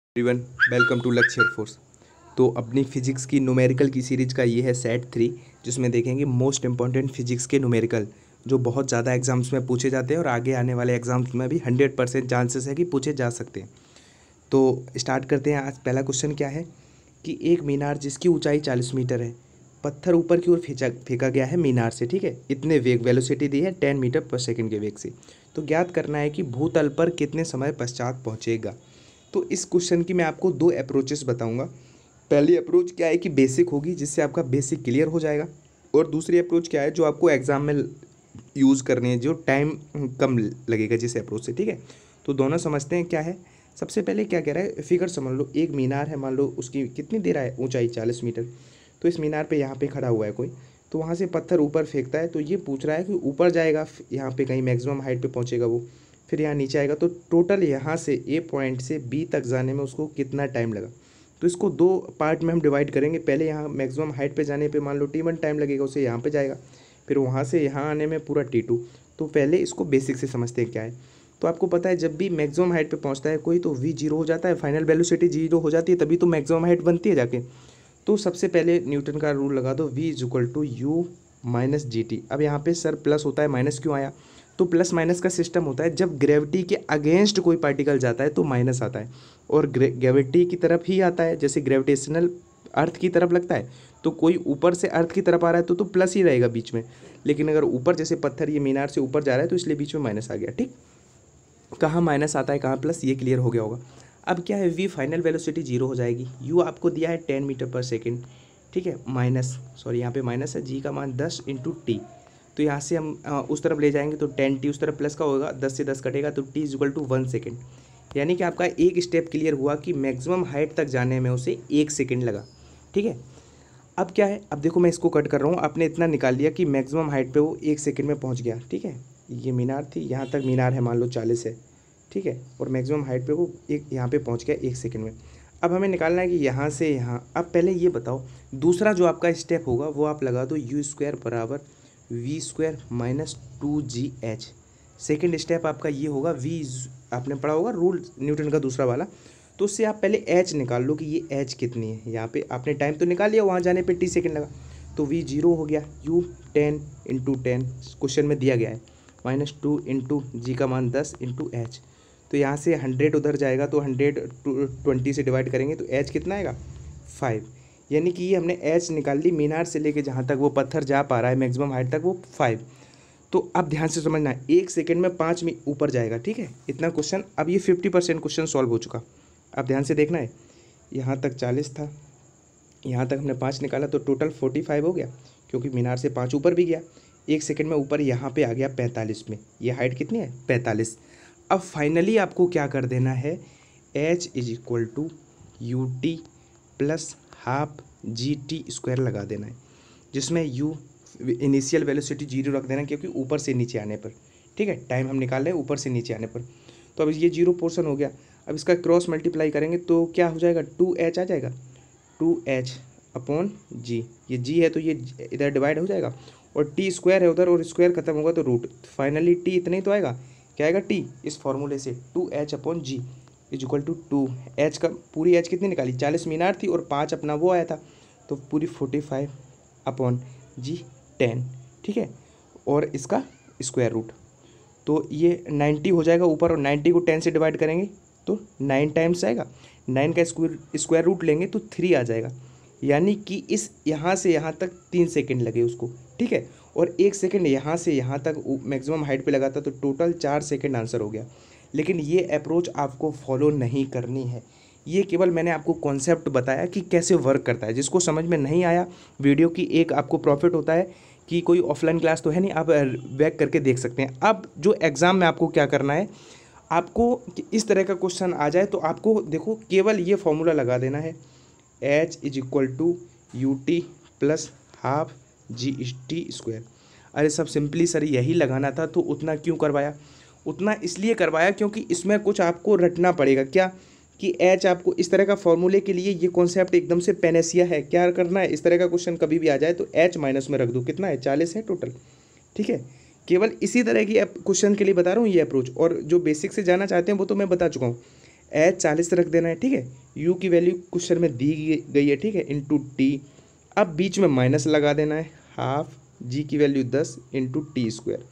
Everyone, welcome to Lakshya air force. तो अपनी physics की न्यूमेरिकल की सीरीज का ये है सेट 3, जिसमें देखेंगे मोस्ट इंपॉर्टेंट फिजिक्स के न्यूमेरिकल जो बहुत ज़्यादा एग्जाम्स में पूछे जाते हैं और आगे आने वाले एग्जाम्स में भी 100% चांसेस है कि पूछे जा सकते हैं। तो स्टार्ट करते हैं। आज पहला क्वेश्चन क्या है कि एक मीनार जिसकी ऊंचाई 40 मीटर है, पत्थर ऊपर की ओर फेंका गया है मीनार से, ठीक है। इतने वेग वेलोसिटी दी है 10 मीटर पर सेकेंड के वेग से। तो ज्ञात करना है कि भूतल पर कितने समय पश्चात पहुँचेगा। तो इस क्वेश्चन की मैं आपको दो अप्रोचेस बताऊंगा। पहली अप्रोच क्या है कि बेसिक होगी, जिससे आपका बेसिक क्लियर हो जाएगा, और दूसरी अप्रोच क्या है जो आपको एग्जाम में यूज़ करनी है, जो टाइम कम लगेगा जिस अप्रोच से, ठीक है। तो दोनों समझते हैं क्या है। सबसे पहले क्या कह रहा है, फिगर समझ लो। एक मीनार है, मान लो उसकी कितनी दे रहा है ऊंचाई 40 मीटर। तो इस मीनार पे यहाँ पे खड़ा हुआ है कोई, तो वहाँ से पत्थर ऊपर फेंकता है। तो ये पूछ रहा है कि ऊपर जाएगा, यहाँ पे कहीं मैक्सिमम हाइट पे पहुँचेगा वो, फिर यहाँ नीचे आएगा। तो टोटल यहाँ से ए पॉइंट से बी तक जाने में उसको कितना टाइम लगा। तो इसको दो पार्ट में हम डिवाइड करेंगे। पहले यहाँ मैक्सिमम हाइट पे जाने पे मान लो T1 टाइम लगेगा, उसे यहाँ पे जाएगा, फिर वहाँ से यहाँ आने में पूरा T2। तो पहले इसको बेसिक से समझते हैं क्या है। तो आपको पता है जब भी मैक्सिमम हाइट पे पहुँचता है कोई, तो v जीरो हो जाता है, फाइनल वेलोसिटी जीरो हो जाती है, तभी तो मैक्सिमम हाइट बनती है जाके। तो सबसे पहले न्यूटन का रूल लगा दो, v is equal to u minus g t. अब यहाँ पे सर प्लस होता है, माइनस क्यों आया? तो प्लस माइनस का सिस्टम होता है, जब ग्रेविटी के अगेंस्ट कोई पार्टिकल जाता है तो माइनस आता है, और ग्रेविटी की तरफ ही आता है। जैसे ग्रेविटेशनल अर्थ की तरफ लगता है, तो कोई ऊपर से अर्थ की तरफ आ रहा है तो प्लस ही रहेगा बीच में। लेकिन अगर ऊपर, जैसे पत्थर ये मीनार से ऊपर जा रहा है, तो इसलिए बीच में माइनस आ गया, ठीक। कहाँ माइनस आता है, कहाँ प्लस, ये क्लियर हो गया होगा। अब क्या है, वी फाइनल वेलोसिटी जीरो हो जाएगी। यू आपको दिया है 10 मीटर पर सेकेंड, ठीक है। माइनस, सॉरी यहाँ पे माइनस है, जी का मान 10 इंटू टी। तो यहाँ से हम उस तरफ ले जाएंगे तो 10 टी उस तरफ प्लस का होगा, 10 से 10 कटेगा, तो t is equal to 1 second. यानी कि आपका एक स्टेप क्लियर हुआ कि मैक्सिमम हाइट तक जाने में उसे 1 सेकेंड लगा, ठीक है। अब क्या है, अब देखो मैं इसको कट कर रहा हूँ। आपने इतना निकाल लिया कि मैक्सिमम हाइट पे वो 1 सेकेंड में पहुँच गया, ठीक है। ये मीनार थी, यहाँ तक मीनार है मान लो 40 है, ठीक है, और मैक्सिमम हाइट पे वो एक यहाँ पे पहुँच गया 1 सेकेंड में। अब हमें निकालना है कि यहाँ से यहाँ। अब पहले ये बताओ, दूसरा जो आपका स्टेप होगा वो आप लगा दो यू स्क्वायर बराबर v square minus 2GH। Second step आपका ये होगा, वी आपने पढ़ा होगा रूल न्यूटन का दूसरा वाला, तो उससे आप पहले एच निकाल लो कि ये एच कितनी है। यहाँ पे आपने टाइम तो निकाल लिया, वहाँ जाने पे टी सेकेंड लगा, तो वी जीरो हो गया। यू 10 इंटू 10 क्वेश्चन में दिया गया है, माइनस 2 इंटू जी का मान 10 इंटू एच। तो यहाँ से 100 उधर जाएगा, तो 100 20 से डिवाइड करेंगे तो एच कितना आएगा, 5। यानी कि ये हमने एच निकाल ली, मीनार से लेके जहाँ तक वो पत्थर जा पा रहा है मैक्सिमम हाइट तक, वो 5। तो अब ध्यान से समझना है, 1 सेकेंड में 5 ऊपर जाएगा, ठीक है, इतना क्वेश्चन। अब ये 50% क्वेश्चन सॉल्व हो चुका। अब ध्यान से देखना है, यहाँ तक 40 था, यहाँ तक हमने 5 निकाला, तो टोटल 45 हो गया, क्योंकि मीनार से 5 ऊपर भी गया। 1 सेकेंड में ऊपर यहाँ पे आ गया 45 में। ये हाइट कितनी है, 45। अब फाइनली आपको क्या कर देना है, h is equal to u t plus half g t square लगा देना है, जिसमें u इनिशियल वेलोसिटी जीरो रख देना, क्योंकि ऊपर से नीचे आने पर, ठीक है, टाइम हम निकाल रहे हैं ऊपर से नीचे आने पर। तो अब ये जीरो पोर्शन हो गया। अब इसका क्रॉस मल्टीप्लाई करेंगे तो क्या हो जाएगा, 2h आ जाएगा, 2h अपॉन जी। ये जी है तो ये इधर डिवाइड हो जाएगा, और टी स्क्वायर है उधर, और स्क्वायर खत्म होगा तो रूट। फाइनली टी इतना ही तो आएगा, क्या आएगा टी, इस फॉर्मूले से 2h upon g is equal to 2h का पूरी h कितनी निकाली, 40 मीनार थी और 5 अपना वो आया था, तो पूरी 45 अपॉन जी 10, ठीक है, और इसका स्क्वायर रूट। तो ये 90 हो जाएगा ऊपर, और 90 को 10 से डिवाइड करेंगे तो 9 टाइम्स आएगा। 9 का स्क्वायर रूट लेंगे तो 3 आ जाएगा। यानी कि इस यहाँ से यहाँ तक 3 सेकेंड लगे उसको, ठीक है, और 1 सेकेंड यहाँ से यहाँ तक मैक्सिमम हाइट पे लगा था, तो टोटल 4 सेकेंड आंसर हो गया। लेकिन ये अप्रोच आपको फॉलो नहीं करनी है, ये केवल मैंने आपको कॉन्सेप्ट बताया कि कैसे वर्क करता है। जिसको समझ में नहीं आया, वीडियो की एक आपको प्रॉफिट होता है कि कोई ऑफलाइन क्लास तो है नहीं, आप बैक करके देख सकते हैं। अब जो एग्ज़ाम में आपको क्या करना है, आपको इस तरह का क्वेश्चन आ जाए तो आपको देखो केवल ये फॉर्मूला लगा देना है, h is equal to u t plus half g t square. अरे सब सिंपली सर यही लगाना था, तो उतना क्यों करवाया? उतना इसलिए करवाया क्योंकि इसमें कुछ आपको रटना पड़ेगा। क्या कि h आपको इस तरह का फॉर्मूले के लिए ये कॉन्सेप्ट एकदम से पेनेसिया है। क्या करना है, इस तरह का क्वेश्चन कभी भी आ जाए तो h माइनस में रख दो, कितना है, 40 है टोटल, ठीक है। केवल इसी तरह की क्वेश्चन के लिए बता रहा हूँ ये अप्रोच, और जो बेसिक से जाना चाहते हैं वो तो मैं बता चुका हूँ। एच 40 रख देना है, ठीक है। यू की वैल्यू क्वेश्चन में दी गई है, ठीक है, इंटू टी। अब बीच में माइनस लगा देना है, हाफ जी की वैल्यू 10 इंटू टी स्क्वायर।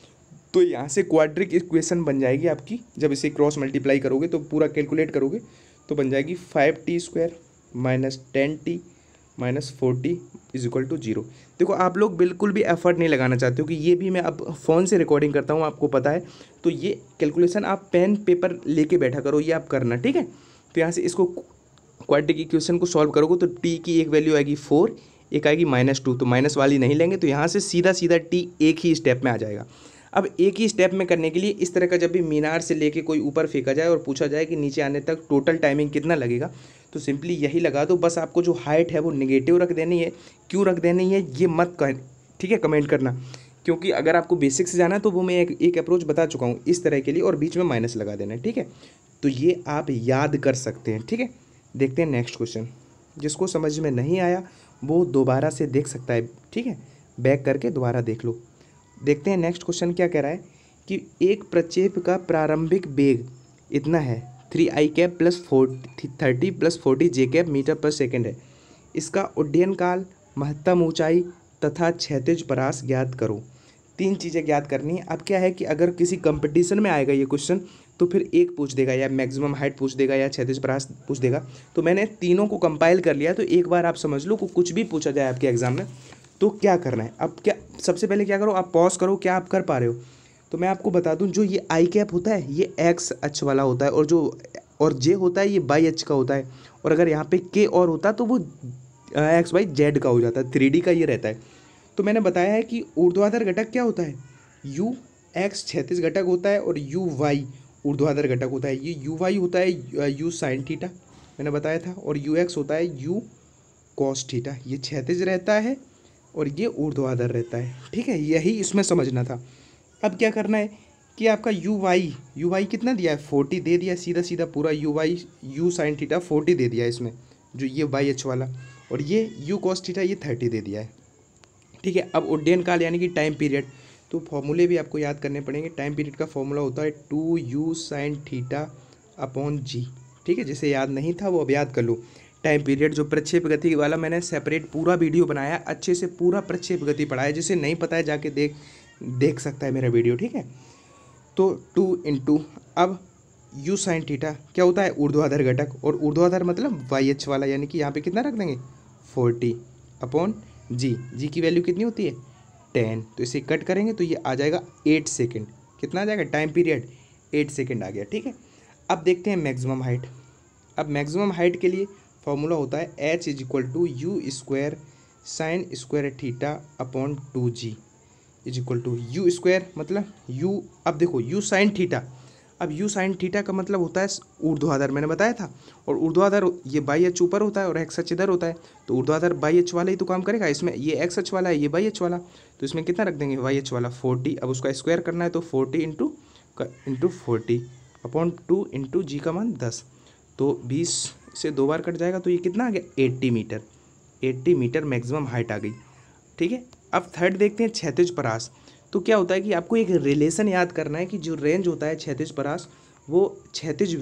तो यहाँ से क्वाड्रिक इक्वेशन बन जाएगी आपकी, जब इसे क्रॉस मल्टीप्लाई करोगे तो पूरा कैलकुलेट करोगे तो बन जाएगी 5t square minus 10t minus 4t is equal to 0। देखो आप लोग बिल्कुल भी एफर्ट नहीं लगाना चाहते हो कि ये भी मैं अब फ़ोन से रिकॉर्डिंग करता हूँ, आपको पता है, तो ये कैलकुलेशन आप पेन पेपर लेके बैठा करो, ये आप करना, ठीक है। तो यहाँ से इसको क्वाड्रिक इक्वेशन को सॉल्व करोगे तो t की एक वैल्यू आएगी 4, एक आएगी -2, तो माइनस वाली नहीं लेंगे, तो यहाँ से सीधा सीधा t एक ही स्टेप में आ जाएगा। अब एक ही स्टेप में करने के लिए इस तरह का जब भी मीनार से लेके कोई ऊपर फेंका जाए और पूछा जाए कि नीचे आने तक टोटल टाइमिंग कितना लगेगा, तो सिंपली यही लगा दो। बस आपको जो हाइट है वो नेगेटिव रख देनी है। क्यों रख देनी है ये मत कर, ठीक है, कमेंट करना, क्योंकि अगर आपको बेसिक से जाना है तो वो मैं एक अप्रोच बता चुका हूँ इस तरह के लिए, और बीच में माइनस लगा देना है, ठीक है। तो ये आप याद कर सकते हैं, ठीक है। देखते हैं नेक्स्ट क्वेश्चन। जिसको समझ में नहीं आया वो दोबारा से देख सकता है, ठीक है, बैक करके दोबारा देख लो। देखते हैं नेक्स्ट क्वेश्चन क्या कह रहा है कि एक प्रक्षेप का प्रारंभिक वेग इतना है 3i cap plus 30 plus 40 j cap metre पर सेकेंड है। इसका उड्डयन काल, महत्तम ऊंचाई तथा क्षैतिज परास ज्ञात करो। 3 चीज़ें ज्ञात करनी है। अब क्या है कि अगर किसी कंपटीशन में आएगा ये क्वेश्चन तो फिर एक पूछ देगा, या मैक्सिमम हाइट पूछ देगा, या क्षैतिज परास पूछ देगा। तो मैंने तीनों को कंपाइल कर लिया, तो एक बार आप समझ लो, कुछ भी पूछा जाए आपके एग्जाम में तो क्या करना है। अब क्या सबसे पहले क्या करो, आप पॉज करो, क्या आप कर पा रहे हो। तो मैं आपको बता दूं, जो ये आई कैप होता है ये एक्स अक्ष वाला होता है, और जे होता है ये वाई अक्ष का होता है, और अगर यहाँ पे के और होता तो वो एक्स वाई जेड का हो जाता है, 3D का ये रहता है। तो मैंने बताया है कि ऊर्ध्वाधर घटक क्या होता है, यू एक्स क्षैतिज घटक होता है, और यू वाई ऊर्ध्वाधर घटक होता है। ये यू वाई होता है यू साइन थीटा, मैंने बताया था, और यू एक्स होता है यू कॉस थीटा। ये क्षैतिज रहता है और ये ऊर्ध्वाधर रहता है, ठीक है, यही इसमें समझना था। अब क्या करना है कि आपका यू वाई कितना दिया है, 40 दे दिया, सीधा सीधा पूरा u y u sine theta 40 दे दिया है इसमें, जो ये वाई एच वाला, और ये यू कॉस थीटा ये 30 दे दिया है, ठीक है। अब उड्डयन काल यानी कि टाइम पीरियड, तो फॉर्मूले भी आपको याद करने पड़ेंगे। टाइम पीरियड का फॉर्मूला होता है 2u साइन थीटा अपॉन जी, ठीक है। जिसे याद नहीं था वो अब याद कर लो। टाइम पीरियड जो प्रक्षेप गति वाला मैंने सेपरेट पूरा वीडियो बनाया, अच्छे से पूरा प्रक्षेप गति पढ़ाया, जिसे नहीं पता है जाके देख सकता है मेरा वीडियो, ठीक है। तो 2 इंटू अब यू साइन थीटा क्या होता है, ऊर्ध्वाधर घटक, और ऊर्ध्वाधर मतलब वाई एच वाला, यानी कि यहाँ पे कितना रख देंगे 40 अपॉन जी की वैल्यू कितनी होती है 10। तो इसे कट करेंगे तो ये आ जाएगा 8 सेकेंड। कितना आ जाएगा टाइम पीरियड 8 सेकेंड आ गया, ठीक है। अब देखते हैं मैक्सिमम हाइट। अब मैक्सिमम हाइट के लिए फॉर्मूला होता है h is equal to u square sine square theta upon 2g is equal to u square मतलब यू। अब देखो यू साइन थीटा, अब यू साइन थीटा का मतलब होता है ऊर्ध्वाधर, मैंने बताया था, और ऊर्ध्वाधर ये बाई एच ऊपर होता है और एक्स अक्ष इधर होता है, तो ऊर्ध्वाधर बाई एच वाला ही तो काम करेगा। इसमें ये एक्स अक्ष वाला है, ये बाई एच वाला, तो इसमें कितना रख देंगे वाई एच वाला 40। अब उसका स्क्वायर करना है तो 40 इंटू 40 अपॉन 2 इंटू जी का मान 10, तो 20 से 2 बार कट जाएगा, तो ये कितना आ गया 80 मीटर। 80 मीटर मैक्सिमम हाइट आ गई, ठीक है। अब थर्ड देखते हैं क्षैतिज परास। तो क्या होता है कि आपको एक रिलेशन याद करना है कि जो रेंज होता है क्षैतिज परास वो क्षैतिज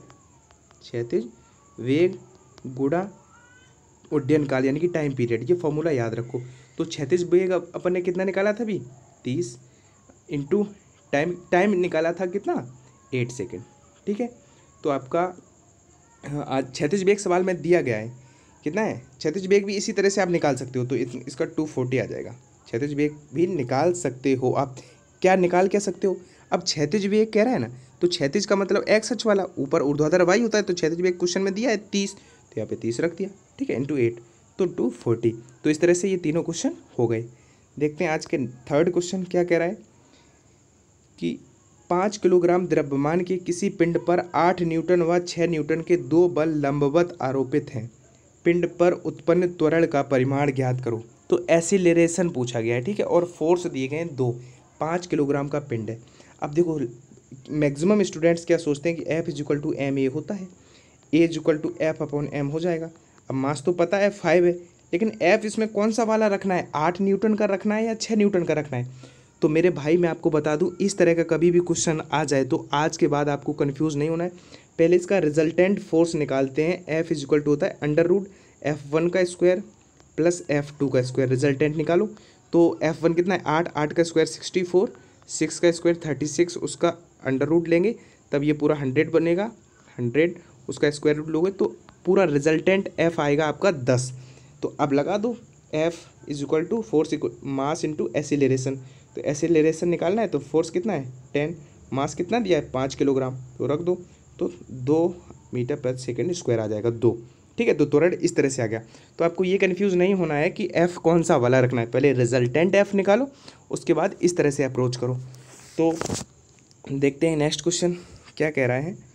वेग गुणा उड्डयन काल यानी कि टाइम पीरियड, ये फॉर्मूला याद रखो। तो क्षैतिज वेग अपन ने कितना निकाला था अभी 30 इंटू टाइम निकाला था कितना 8 सेकेंड, ठीक है। तो आपका क्षैतिज वेग सवाल में दिया गया है कितना है, क्षैतिज वेग भी इसी तरह से आप निकाल सकते हो, तो इसका 240 आ जाएगा। क्षैतिज वेग भी निकाल सकते हो आप, क्या निकाल क्या सकते हो। अब क्षैतिज वेग कह रहा है ना, तो क्षैतिज का मतलब एक्स अक्ष वाला, ऊपर ऊर्ध्वाधर वाई होता है, तो क्षैतिज वेग क्वेश्चन में दिया है 30, तो यहाँ पे 30 रख दिया, ठीक है, इंटू 8 तो 240। तो इस तरह से ये तीनों क्वेश्चन हो गए। देखते हैं आज के थर्ड क्वेश्चन क्या कह रहा है कि 5 किलोग्राम द्रव्यमान के किसी पिंड पर 8 न्यूटन व 6 न्यूटन के 2 बल लंबवत आरोपित हैं। पिंड पर उत्पन्न त्वरण का परिमाण ज्ञात करो। तो एक्सीलरेशन पूछा गया है, ठीक है, और फोर्स दिए गए हैं 2। 5 किलोग्राम का पिंड है। अब देखो मैक्सिमम स्टूडेंट्स क्या सोचते हैं कि F is equal to m a होता है, A is equal to F upon m हो जाएगा। अब मास तो पता है 5 है, लेकिन F इसमें कौन सा वाला रखना है, 8 न्यूटन का रखना है या 6 न्यूटन का रखना है। तो मेरे भाई मैं आपको बता दूं, इस तरह का कभी भी क्वेश्चन आ जाए तो आज के बाद आपको कंफ्यूज नहीं होना है। पहले इसका रिजल्टेंट फोर्स निकालते हैं। एफ इज इक्वल टू होता है √F1 का स्क्वायर प्लस F2 का स्क्वायर। रिजल्टेंट निकालो तो F1 कितना है 8, 8 का स्क्वायर 64, 6 का स्क्वायर 36, उसका अंडर रूट लेंगे तब ये पूरा 100 बनेगा। 100 उसका स्क्वायर रूट लोगे तो पूरा रिजल्टेंट F आएगा आपका 10। तो अब लगा दो F is equal to force mass into acceleration. तो एसिलेरेशन निकालना है तो फोर्स कितना है 10, मास कितना दिया है 5 किलोग्राम, तो रख दो तो 2 मीटर प्रति सेकेंड स्क्वायर आ जाएगा 2। ठीक है, तो त्वरण इस तरह से आ गया। तो आपको ये कन्फ्यूज़ नहीं होना है कि F कौन सा वाला रखना है, पहले रिजल्टेंट F निकालो उसके बाद इस तरह से अप्रोच करो। तो देखते हैं नेक्स्ट क्वेश्चन क्या कह रहा है।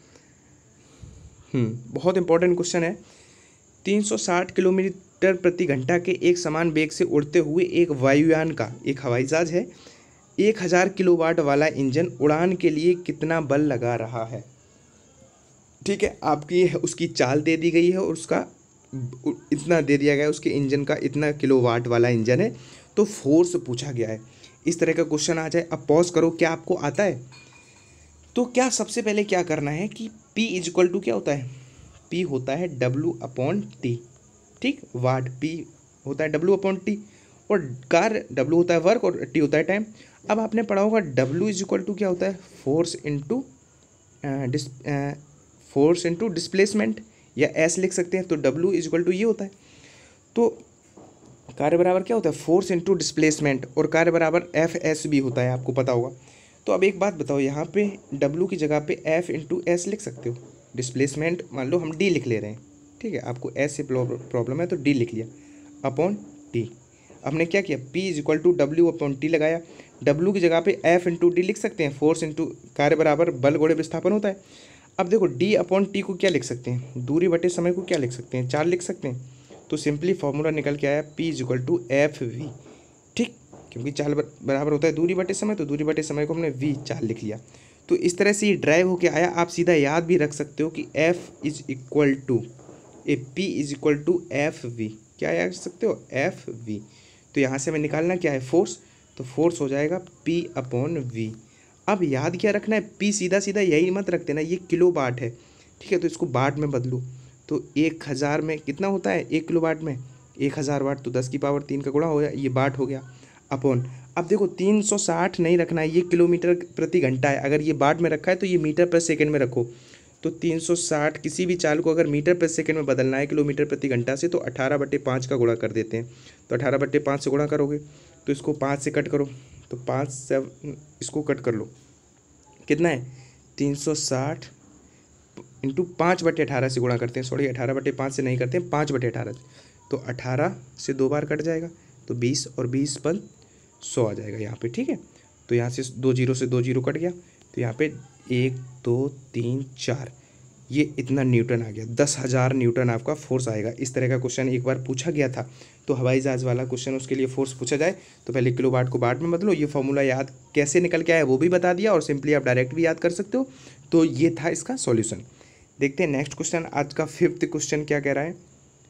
बहुत इंपॉर्टेंट क्वेश्चन है। 360 किलोमीटर प्रति घंटा के एक समान वेग से उड़ते हुए एक वायुयान का, एक हवाई जहाज है, 1000 किलोवाट वाला इंजन उड़ान के लिए कितना बल लगा रहा है। ठीक है, आपकी उसकी चाल दे दी गई है और उसका इतना दे दिया गया है, उसके इंजन का इतना किलोवाट वाला इंजन है, तो फोर्स पूछा गया है। इस तरह का क्वेश्चन आ जाए, अब पॉज करो, क्या आपको आता है? तो क्या सबसे पहले क्या करना है कि P इज इक्वल टू क्या होता है, P होता है W/T। ठीक, वाट P होता है W/T और कार्य W होता है वर्क और T होता है टाइम। अब आपने पढ़ा होगा W इज इक्वल टू क्या होता है, फोर्स इंटू डिस्प्लेसमेंट, या S लिख सकते हैं। तो W इज इक्वल टू ये होता है। तो कार्य बराबर क्या होता है, फोर्स इंटू डिस्प्लेसमेंट, और कार्य बराबर FS भी होता है, आपको पता होगा। तो अब एक बात बताओ, यहाँ पे W की जगह पे F इंटू S लिख सकते हो। डिस्प्लेसमेंट मान लो हम D लिख ले रहे हैं, ठीक है, आपको S से प्रॉब्लम है तो D लिख लिया अपॉन T। हमने क्या किया, P is equal to W/T लगाया। W की जगह पे F इंटू D लिख सकते हैं, फोर्स इंटू कार्य बराबर बल गुणे विस्थापन होता है। अब देखो D/T को क्या लिख सकते हैं, दूरी बटे समय को क्या लिख सकते हैं, 4 लिख सकते हैं। तो सिंपली फॉर्मूला निकल के आया P is equal to FV। ठीक, क्योंकि 4 बराबर होता है दूरी बटे समय, तो दूरी बटे समय को हमने V 4 लिख लिया। तो इस तरह से ये ड्राइव होके आया। आप सीधा याद भी रख सकते हो कि F is equal to P is equal to FV। क्या याद रख सकते हो, FV। तो यहाँ से हमें निकालना क्या है, फोर्स। तो फोर्स हो जाएगा P/V। अब याद क्या रखना है, P सीधा सीधा यही मत रखते ना, ये किलो वाट है, ठीक है, तो इसको वाट में बदलो। तो 1000 में कितना होता है, 1 किलो वाट में 1000 वाट, तो 10 की पावर 3 का गुणा हो गया, ये वाट हो गया अपॉन। अब देखो 360 नहीं रखना है, ये किलोमीटर प्रति घंटा है। अगर ये वाट में रखा है तो ये मीटर प्रति सेकंड में रखो। तो 360 किसी भी चाल को अगर मीटर प्रति सेकंड में बदलना है किलोमीटर प्रति घंटा से, तो 18/5 का गुणा कर देते हैं। तो 18/5 से गुणा करोगे तो इसको 5 से कट करो, तो 5 से इसको कट कर लो, कितना है 360 इंटू 5/18 से गुणा करते हैं। सॉरी, 18/5 से नहीं करते हैं, 5/18। तो 18 से 2 बार कट जाएगा, तो 20 और 20 पर 100 आ जाएगा यहाँ पे। ठीक है, तो यहाँ से 2 जीरो से 2 जीरो कट गया, तो यहाँ पे 1 2 3 4, ये इतना न्यूटन आ गया। 10,000 न्यूटन आपका फोर्स आएगा। इस तरह का क्वेश्चन एक बार पूछा गया था, तो हवाई जहाज़ वाला क्वेश्चन, उसके लिए फोर्स पूछा जाए तो पहले किलो वाट को वाट में बदलो। ये फॉर्मूला याद कैसे निकल के आया वो भी बता दिया, और सिंपली आप डायरेक्ट भी याद कर सकते हो। तो ये था इसका सॉल्यूशन। देखते हैं नेक्स्ट क्वेश्चन, आज का 5th क्वेश्चन क्या कह रहा है।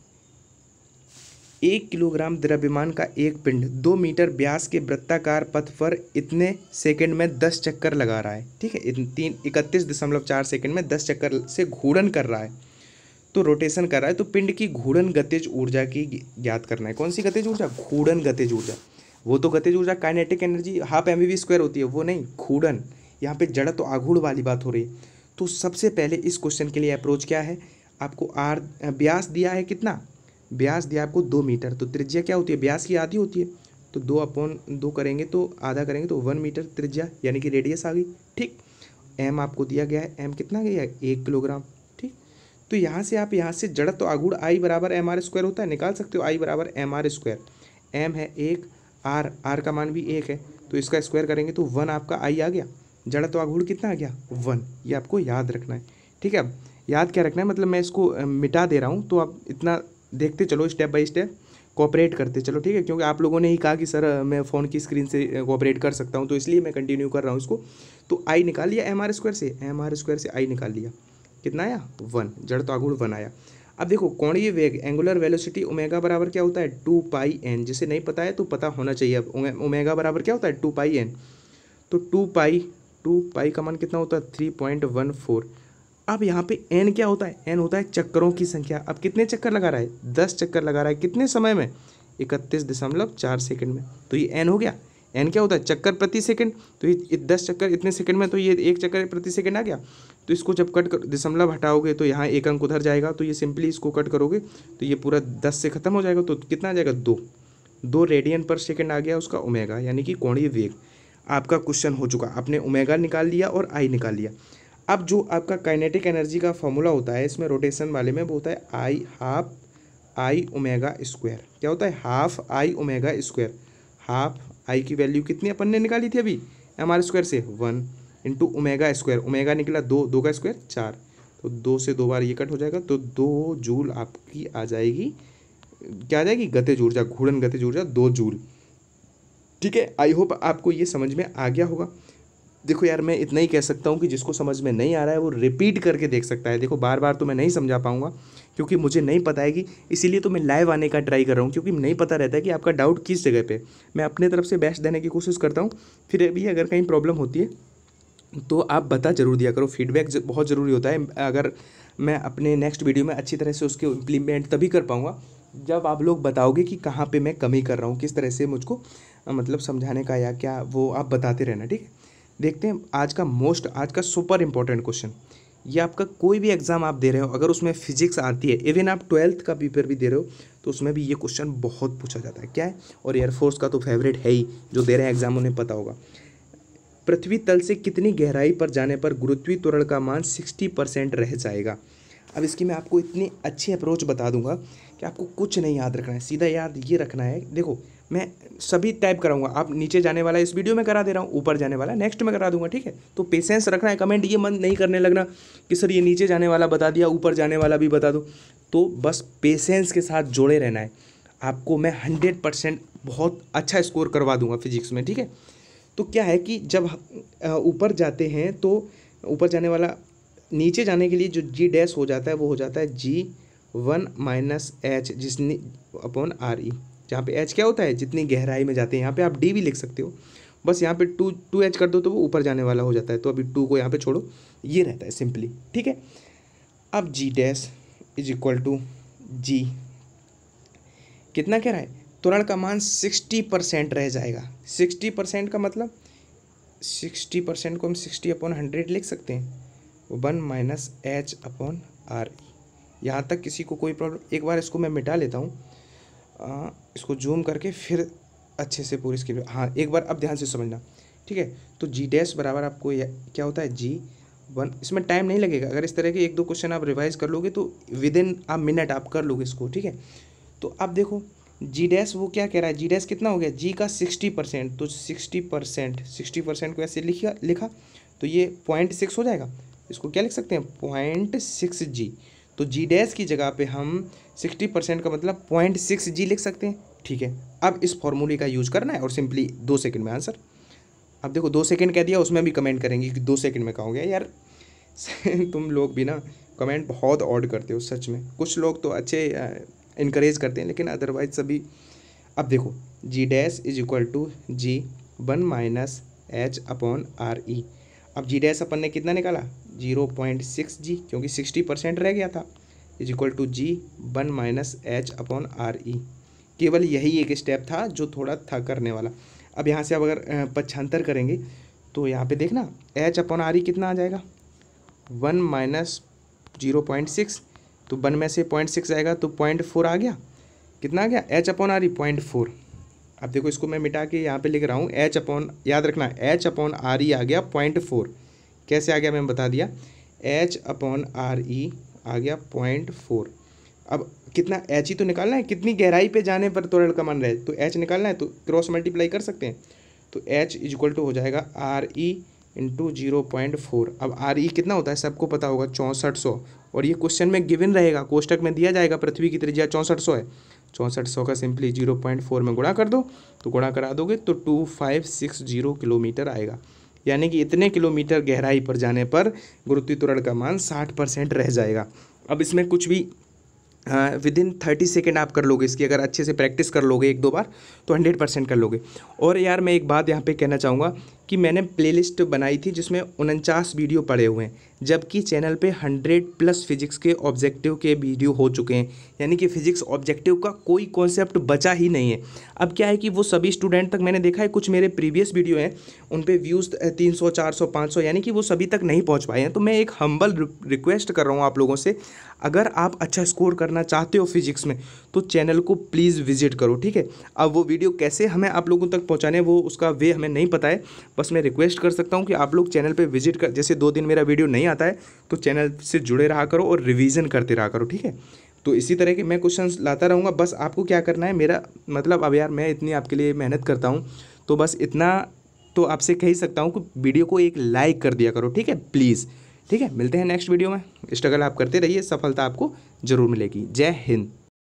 1 किलोग्राम द्रव्यमान का एक पिंड 2 मीटर व्यास के वृत्ताकार पथ पर इतने सेकंड में 10 चक्कर लगा रहा है। ठीक है, 31.4 सेकंड में 10 चक्कर से घूर्णन कर रहा है, तो रोटेशन कर रहा है। तो पिंड की घूर्णन गतिज ऊर्जा की ज्ञात करना है। कौन सी गतिज ऊर्जा, घूर्णन गतिज ऊर्जा। वो तो गतिज ऊर्जा काइनेटिक एनर्जी 12 mv² होती है, वो नहीं, घूर्णन। यहाँ पे जड़ तो आघूर्ण वाली बात हो रही है। तो सबसे पहले इस क्वेश्चन के लिए अप्रोच क्या है, आपको व्यास दिया है कितना, व्यास दिया आपको 2 मीटर। तो त्रिज्या क्या होती है, व्यास की आधी होती है, तो 2/2 करेंगे तो आधा करेंगे तो 1 मीटर त्रिज्या, यानी कि रेडियस आ गई। ठीक, एम आपको दिया गया है, एम कितना गया है 1 किलोग्राम। ठीक, तो यहाँ से आप यहाँ से जड़ तो आघूर्ण I बराबर mr² होता है, निकाल सकते हो I बराबर mr²। एम है 1, आर का मान भी 1 है, तो इसका स्क्वायर करेंगे तो 1 आपका I आ गया। जड़ तो आघूर्ण कितना आ गया 1, ये आपको याद रखना है। ठीक है, अब याद क्या रखना है, मतलब मैं इसको मिटा दे रहा हूँ, तो आप इतना देखते चलो, स्टेप बाय स्टेप कोऑपरेट करते चलो। ठीक है, क्योंकि आप लोगों ने ही कहा कि सर मैं फ़ोन की स्क्रीन से कोऑपरेट कर सकता हूँ, तो इसलिए मैं कंटिन्यू कर रहा हूँ इसको। तो आई निकाल लिया mr² से, mr² से आई निकाल लिया, कितना आया 1, जड़ तो आघूर्ण 1 आया। अब देखो कोणीय वेग, एंगुलर वेलोसिटी ओमेगा बराबर क्या होता है 2πn। जिसे नहीं पता है तो पता होना चाहिए। अब ओमेगा बराबर क्या होता है 2πn, तो 2 पाई का मान कितना होता है 3.14। अब यहाँ पे एन क्या होता है, एन होता है चक्करों की संख्या। अब कितने चक्कर लगा रहा है, 10 चक्कर लगा रहा है, कितने समय में, 31.4 सेकंड में। तो ये एन हो गया। एन क्या होता है, चक्कर प्रति सेकंड। तो ये 10 चक्कर इतने सेकंड में, तो ये 1 चक्कर प्रति सेकंड आ गया। तो इसको जब कट कर दशमलव हटाओगे तो यहाँ एक अंक उधर जाएगा, तो ये सिंपली इसको कट करोगे तो ये पूरा 10 से खत्म हो जाएगा। तो कितना आ जाएगा, 2 रेडियन पर सेकंड आ गया उसका ओमेगा, यानी कि कोणीय वेग। आपका क्वेश्चन हो चुका, आपने ओमेगा निकाल लिया और आई निकाल लिया। अब जो आपका काइनेटिक एनर्जी का फॉर्मूला होता है इसमें रोटेशन वाले में, वो होता है I half I omega square. क्या होता है, half I omega square. Half I की वैल्यू कितनी अपन ने निकाली थी अभी एम स्क्वायर से, 1 इंटू ओमेगा स्क्वायर। ओमेगा निकला 2, 2 का स्क्वायर 4, तो 2 से 2 बार ये कट हो जाएगा, तो 2 जूल आपकी आ जाएगी। क्या आ जाएगी, गतिज ऊर्जा, घूर्णन गतिज ऊर्जा 2 जूल। ठीक है, आई होप आपको ये समझ में आ गया होगा। देखो यार, मैं इतना ही कह सकता हूँ कि जिसको समझ में नहीं आ रहा है वो रिपीट करके देख सकता है। देखो बार बार तो मैं नहीं समझा पाऊँगा क्योंकि मुझे नहीं पता है कि, इसीलिए तो मैं लाइव आने का ट्राई कर रहा हूँ, क्योंकि नहीं पता रहता है कि आपका डाउट किस जगह पे। मैं अपने तरफ से बेस्ट देने की कोशिश करता हूँ, फिर भी अगर कहीं प्रॉब्लम होती है तो आप बता जरूर दिया करो। फीडबैक बहुत ज़रूरी होता है। अगर मैं अपने नेक्स्ट वीडियो में अच्छी तरह से उसके इम्प्लीमेंट तभी कर पाऊँगा जब आप लोग बताओगे कि कहाँ पे मैं कमी कर रहा हूँ, किस तरह से मुझको मतलब समझाने का या क्या, वो आप बताते रहना। ठीक है, देखते हैं आज का सुपर इम्पोर्टेंट क्वेश्चन। ये आपका कोई भी एग्ज़ाम आप दे रहे हो, अगर उसमें फिजिक्स आती है, इवन आप 12th का पेपर भी दे रहे हो, तो उसमें भी ये क्वेश्चन बहुत पूछा जाता है। क्या है, और एयरफोर्स का तो फेवरेट है ही, जो दे रहे हैं एग्जाम उन्हें पता होगा। पृथ्वी तल से कितनी गहराई पर जाने पर गुरुत्वीय त्वरण का मान 60% रह जाएगा। अब इसकी मैं आपको इतनी अच्छी अप्रोच बता दूंगा कि आपको कुछ नहीं याद रखना है, सीधा याद ये रखना है। देखो मैं सभी टाइप कराऊंगा, आप नीचे जाने वाला इस वीडियो में करा दे रहा हूँ, ऊपर जाने वाला नेक्स्ट में करा दूंगा। ठीक है, तो पेशेंस रखना है। कमेंट ये मन नहीं करने लगना कि सर ये नीचे जाने वाला बता दिया, ऊपर जाने वाला भी बता दो। तो बस पेशेंस के साथ जोड़े रहना है। आपको मैं 100% बहुत अच्छा स्कोर करवा दूंगा फिजिक्स में। ठीक है, तो क्या है कि जब ऊपर जाते हैं तो ऊपर जाने वाला नीचे जाने के लिए जो जी डैश हो जाता है वो हो जाता है G1 माइनस एच जिसने अपॉन RE, जहाँ पे एच क्या होता है, जितनी गहराई में जाते हैं। यहाँ पे आप डी भी लिख सकते हो, बस यहाँ पे टू एच कर दो तो वो ऊपर जाने वाला हो जाता है। तो अभी 2 को यहाँ पे छोड़ो, ये रहता है सिंपली। ठीक है, अब g dash is equal to g, कितना कह रहा है, त्वरण का मान 60% रह जाएगा। 60% का मतलब 60% को हम 60/100 लिख सकते हैं, 1 माइनस एच अपॉन RE। यहाँ तक किसी को कोई प्रॉब्लम, एक बार इसको मैं मिटा लेता हूँ, इसको जूम करके फिर अच्छे से पूरी इसकी, हाँ एक बार अब ध्यान से समझना। ठीक है, तो जी डैश बराबर आपको क्या होता है, G1। इसमें टाइम नहीं लगेगा, अगर इस तरह के 1-2 क्वेश्चन आप रिवाइज कर लोगे तो विद इन अ मिनट आप कर लोगे इसको। ठीक है, तो अब देखो जी डैश वो क्या कह रहा है, जी डैश कितना हो गया, जी का 60%, तो 60% को ऐसे लिखा तो ये 0.6 हो जाएगा। इसको क्या लिख सकते हैं, 0.6 जी। तो जी डैश की जगह पे हम 60% का मतलब 0.6 जी लिख सकते हैं। ठीक है, अब इस फॉर्मूले का यूज करना है और सिंपली 2 सेकंड में आंसर। अब देखो 2 सेकंड कह दिया, उसमें भी कमेंट करेंगे कि 2 सेकंड में कहा हो गया यार। तुम लोग भी ना कमेंट बहुत ऑड करते हो सच में। कुछ लोग तो अच्छे इनकरेज करते हैं लेकिन अदरवाइज सभी। अब देखो g dash is equal to G1 minus h upon RE। अब जी डैश अपन ने कितना निकाला, 0.6 जी, क्योंकि 60% रह गया था, is equal to G1 minus h upon RE। केवल यही एक स्टेप था जो थोड़ा था करने वाला। अब यहाँ से अब अगर पक्षांतर करेंगे तो यहाँ पे देखना एच अपॉन RE कितना आ जाएगा, 1 माइनस 0.6, तो 1 में से 0.6 जाएगा तो 0.4 आ गया। कितना आ गया, एच अपॉन RE 0.4। अब देखो इसको मैं मिटा के यहाँ पे लिख रहा हूँ एच अपॉन, याद रखना एच अपॉन RE आ गया 0.4। कैसे आ गया मैंने बता दिया, एच अपॉन RE आ गया 0.4। अब कितना एच ही तो निकालना है, कितनी गहराई पे जाने पर त्वरण का मान रहे, तो एच निकालना है तो क्रॉस मल्टीप्लाई कर सकते हैं। तो एच इज इक्वल टू हो जाएगा RE इंटू 0.4। अब RE कितना होता है सबको पता होगा, 6400, और ये क्वेश्चन में गिवन रहेगा, कोष्टक में दिया जाएगा पृथ्वी की त्रिज्या 6400 है। 6400 का सिंपली 0.4 में गुणा कर दो, तो गुणा करा दोगे तो 2560 किलोमीटर आएगा। यानी कि इतने किलोमीटर गहराई पर जाने पर गुरुत्वीय त्वरण का मान 60% रह जाएगा। अब इसमें कुछ भी विद इन 30 सेकेंड आप कर लोगे इसकी, अगर अच्छे से प्रैक्टिस कर लोगे 1-2 बार तो 100% कर लोगे। और यार मैं एक बात यहाँ पे कहना चाहूँगा कि मैंने प्लेलिस्ट बनाई थी जिसमें 49 वीडियो पड़े हुए हैं, जबकि चैनल पे 100+ फिजिक्स के ऑब्जेक्टिव के वीडियो हो चुके हैं, यानी कि फिजिक्स ऑब्जेक्टिव का कोई कॉन्सेप्ट बचा ही नहीं है। अब क्या है कि वो सभी स्टूडेंट तक मैंने देखा है, कुछ मेरे प्रीवियस वीडियो हैं उन पे व्यूज़ 300 400 500, यानी कि वो सभी तक नहीं पहुंच पाए हैं। तो मैं एक हम्बल रिक्वेस्ट कर रहा हूँ आप लोगों से, अगर आप अच्छा स्कोर करना चाहते हो फिजिक्स में तो चैनल को प्लीज़ विजिट करो, ठीक है। अब वो वीडियो कैसे हमें आप लोगों तक पहुँचाने, वो उसका वे हमें नहीं पता है, बस मैं रिक्वेस्ट कर सकता हूँ कि आप लोग चैनल पे विजिट कर, जैसे 2 दिन मेरा वीडियो नहीं आता है तो चैनल से जुड़े रहा करो और रिवीजन करते रहा करो, ठीक है। तो इसी तरह के मैं क्वेश्चंस लाता रहूँगा, बस आपको क्या करना है, मेरा मतलब अब यार मैं इतनी आपके लिए मेहनत करता हूँ तो बस इतना तो आपसे कह ही सकता हूँ कि वीडियो को एक लाइक कर दिया करो, ठीक है, प्लीज़। ठीक है, मिलते हैं नेक्स्ट वीडियो में। स्ट्रगल आप करते रहिए, सफलता आपको ज़रूर मिलेगी। जय हिंद।